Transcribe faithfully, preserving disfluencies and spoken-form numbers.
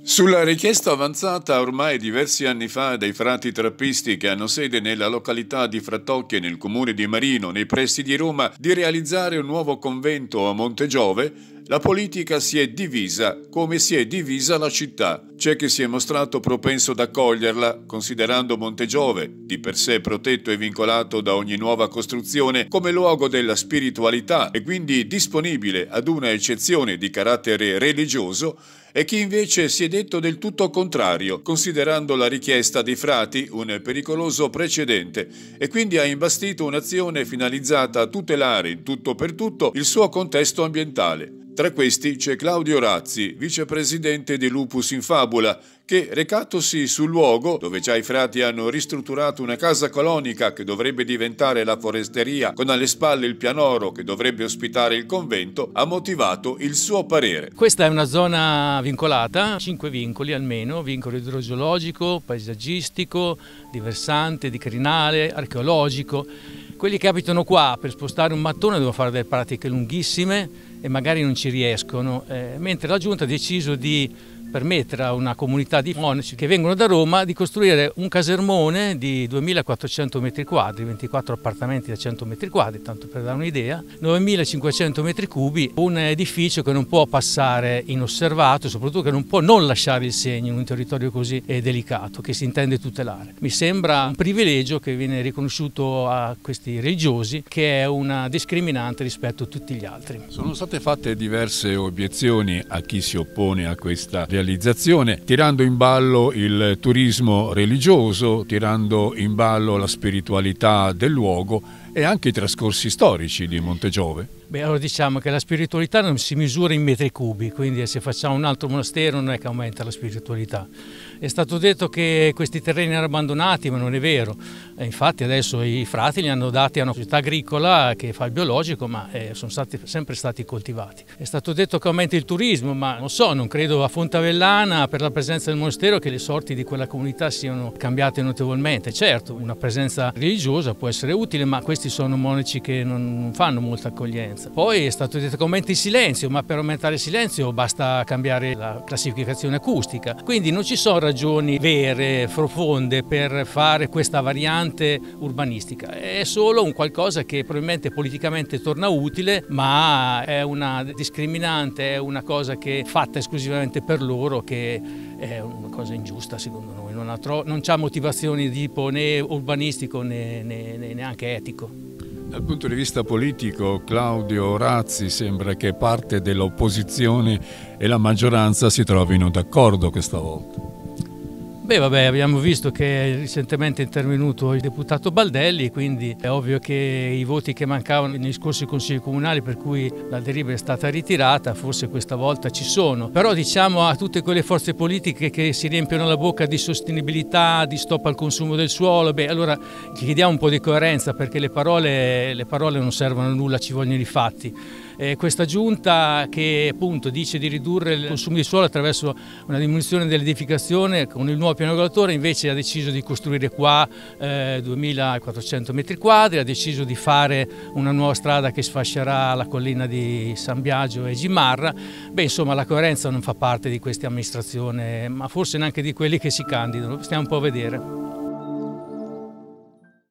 Sulla richiesta avanzata ormai diversi anni fa dai frati trappisti che hanno sede nella località di Frattocchie nel comune di Marino, nei pressi di Roma, di realizzare un nuovo convento a Montegiove, la politica si è divisa come si è divisa la città. C'è chi si è mostrato propenso ad accoglierla, considerando Montegiove, di per sé protetto e vincolato da ogni nuova costruzione, come luogo della spiritualità e quindi disponibile ad una eccezione di carattere religioso, e chi invece si è detto del tutto contrario, considerando la richiesta dei frati un pericoloso precedente e quindi ha imbastito un'azione finalizzata a tutelare in tutto per tutto il suo contesto ambientale. Tra questi c'è Claudio Razzi, vicepresidente di Lupus in Fabula, che, recatosi sul luogo, dove già i frati hanno ristrutturato una casa colonica che dovrebbe diventare la foresteria, con alle spalle il pianoro che dovrebbe ospitare il convento, ha motivato il suo parere. Questa è una zona vincolata, cinque vincoli almeno, vincolo idrogeologico, paesaggistico, di versante, di crinale, archeologico. Quelli che abitano qua per spostare un mattone devono fare delle pratiche lunghissime e magari non ci riescono, eh, mentre la Giunta ha deciso di permettere a una comunità di monaci che vengono da Roma di costruire un casermone di duemilaquattrocento metri quadri, ventiquattro appartamenti da cento metri quadri, tanto per dare un'idea, novemilacinquecento metri cubi, un edificio che non può passare inosservato, soprattutto che non può non lasciare il segno in un territorio così delicato, che si intende tutelare. Mi sembra un privilegio che viene riconosciuto a questi religiosi, che è una discriminante rispetto a tutti gli altri. Sono state fatte diverse obiezioni a chi si oppone a questa realizzazione. Tirando in ballo il turismo religioso, tirando in ballo la spiritualità del luogo e anche i trascorsi storici di Montegiove. Beh, allora diciamo che la spiritualità non si misura in metri cubi, quindi se facciamo un altro monastero non è che aumenta la spiritualità. È stato detto che questi terreni erano abbandonati, ma non è vero. E infatti adesso i frati li hanno dati a una società agricola che fa il biologico, ma eh, sono stati, sempre stati coltivati. È stato detto che aumenta il turismo, ma non so, non credo a Fontavellana, per la presenza del monastero, che le sorti di quella comunità siano cambiate notevolmente. Certo, una presenza religiosa può essere utile, ma questi sono monaci che non fanno molta accoglienza. Poi è stato detto che aumenta il silenzio, ma per aumentare il silenzio basta cambiare la classificazione acustica. Quindi non ci sono ragioni vere, profonde per fare questa variante urbanistica. È solo un qualcosa che probabilmente politicamente torna utile, ma è una discriminante, è una cosa che è fatta esclusivamente per loro, che è una cosa ingiusta secondo noi. Non ha, non ha motivazioni di tipo né urbanistico né, né, né neanche etico. Dal punto di vista politico, Claudio Razzi sembra che parte dell'opposizione e la maggioranza si trovino d'accordo questa volta. Beh, vabbè, abbiamo visto che recentemente è intervenuto il deputato Baldelli, quindi è ovvio che i voti che mancavano negli scorsi consigli comunali, per cui la delibera è stata ritirata, forse questa volta ci sono. Però diciamo a tutte quelle forze politiche che si riempiono la bocca di sostenibilità, di stop al consumo del suolo, beh, allora ci chiediamo un po' di coerenza, perché le parole, le parole non servono a nulla, ci vogliono i fatti. Eh, questa giunta che appunto dice di ridurre il consumo di suolo attraverso una diminuzione dell'edificazione con il nuovo piano regolatore, invece ha deciso di costruire qua eh, duemilaquattrocento metri quadri, ha deciso di fare una nuova strada che sfascerà la collina di San Biagio e Gimarra. Beh, insomma, la coerenza non fa parte di questa amministrazione, ma forse neanche di quelli che si candidano, stiamo un po' a vedere.